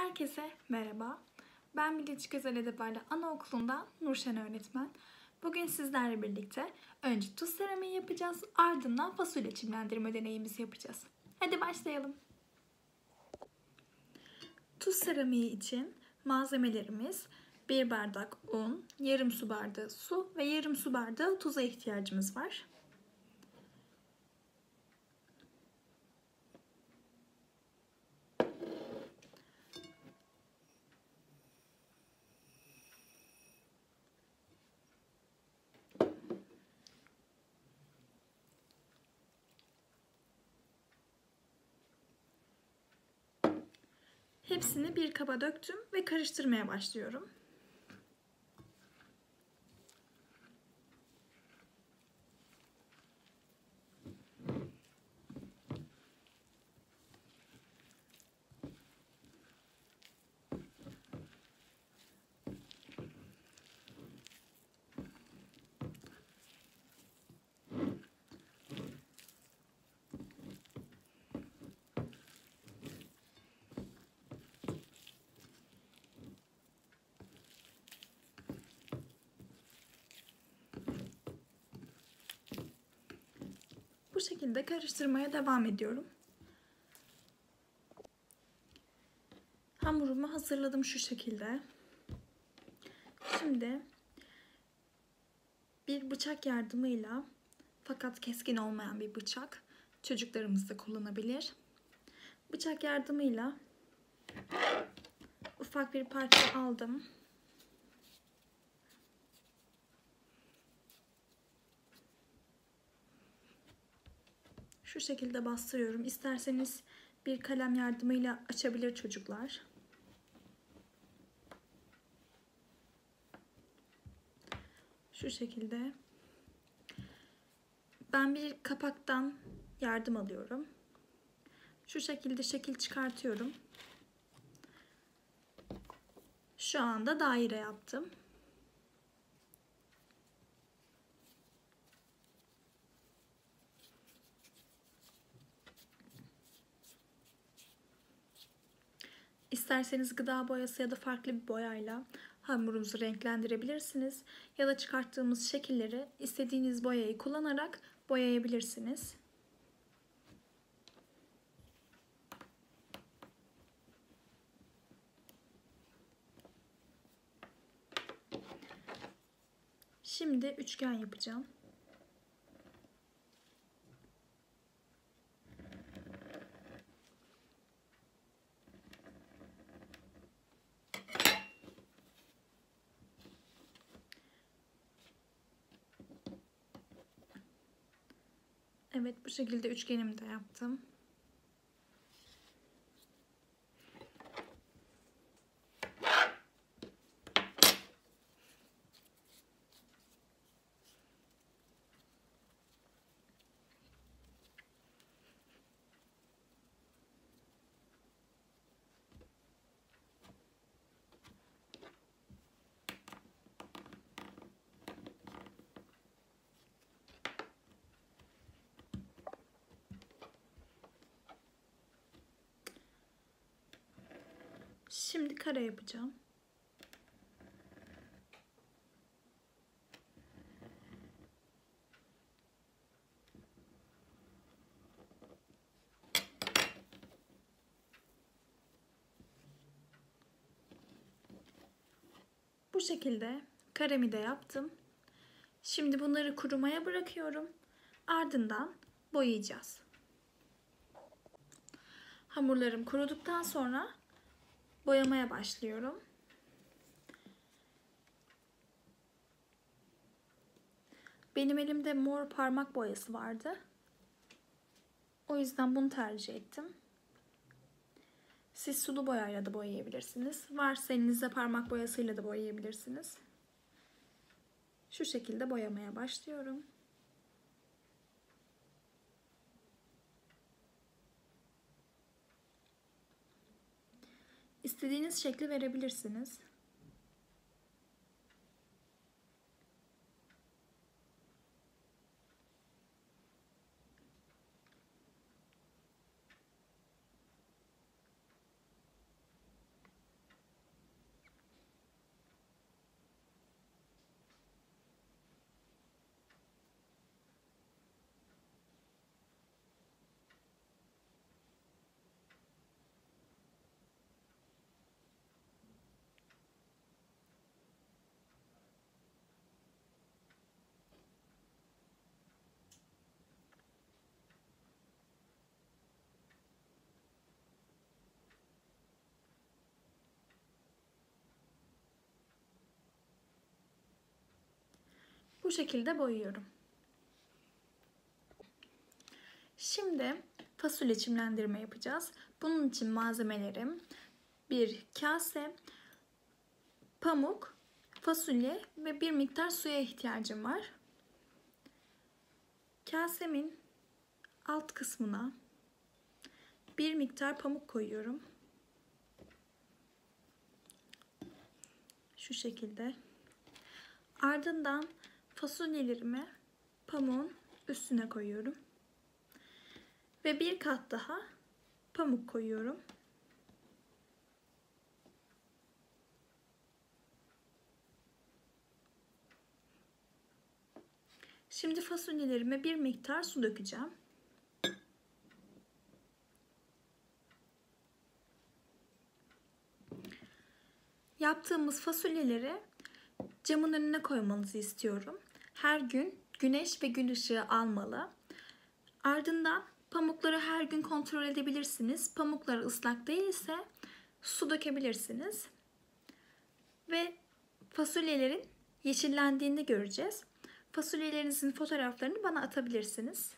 Herkese merhaba. Ben Bilinç Özel Edebiyatı Anaokulu'ndan Nurşen öğretmen. Bugün sizlerle birlikte önce tuz seramiği yapacağız, ardından fasulye çimlendirme deneyimizi yapacağız. Hadi başlayalım. Tuz seramiği için malzemelerimiz 1 bardak un, yarım su bardağı su ve yarım su bardağı tuza ihtiyacımız var. Hepsini bir kaba döktüm ve karıştırmaya başlıyorum. Bu şekilde karıştırmaya devam ediyorum. Hamurumu hazırladım şu şekilde. Şimdi bir bıçak yardımıyla, fakat keskin olmayan bir bıçak, çocuklarımız da kullanabilir. Bıçak yardımıyla ufak bir parça aldım. Şu şekilde bastırıyorum. İsterseniz bir kalem yardımıyla açabilir çocuklar. Şu şekilde. Ben bir kapaktan yardım alıyorum. Şu şekilde şekil çıkartıyorum. Şu anda daire yaptım. İsterseniz gıda boyası ya da farklı bir boyayla hamurunuzu renklendirebilirsiniz. Ya da çıkarttığımız şekilleri istediğiniz boyayı kullanarak boyayabilirsiniz. Şimdi üçgen yapacağım. Evet, bu şekilde üçgenimi de yaptım. Şimdi kare yapacağım. Bu şekilde karemi de yaptım. Şimdi bunları kurumaya bırakıyorum. Ardından boyayacağız. Hamurlarım kuruduktan sonra boyamaya başlıyorum. Benim elimde mor parmak boyası vardı. O yüzden bunu tercih ettim. Siz sulu boyayla da boyayabilirsiniz. Varsa elinizde parmak boyasıyla da boyayabilirsiniz. Şu şekilde boyamaya başlıyorum. İstediğiniz şekli verebilirsiniz. Bu şekilde boyuyorum. Şimdi fasulye çimlendirme yapacağız. Bunun için malzemelerim: bir kase, pamuk, fasulye ve bir miktar suya ihtiyacım var. Kasemin alt kısmına bir miktar pamuk koyuyorum. Şu şekilde. Ardından fasulyelerimi pamuğun üstüne koyuyorum. Ve bir kat daha pamuk koyuyorum. Şimdi fasulyelerime bir miktar su dökeceğim. Yaptığımız fasulyeleri camın önüne koymanızı istiyorum. Her gün güneş ve gün ışığı almalı. Ardından pamukları her gün kontrol edebilirsiniz. Pamukları ıslak değilse su dökebilirsiniz. Ve fasulyelerin yeşillendiğini göreceğiz. Fasulyelerinizin fotoğraflarını bana atabilirsiniz.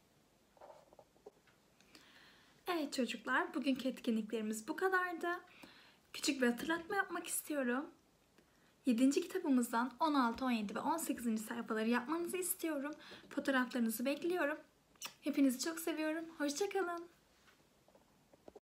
Evet çocuklar, bugünkü etkinliklerimiz bu kadardı. Küçük bir hatırlatma yapmak istiyorum. 7. kitabımızdan 16, 17 ve 18. sayfaları yapmanızı istiyorum. Fotoğraflarınızı bekliyorum. Hepinizi çok seviyorum. Hoşça kalın.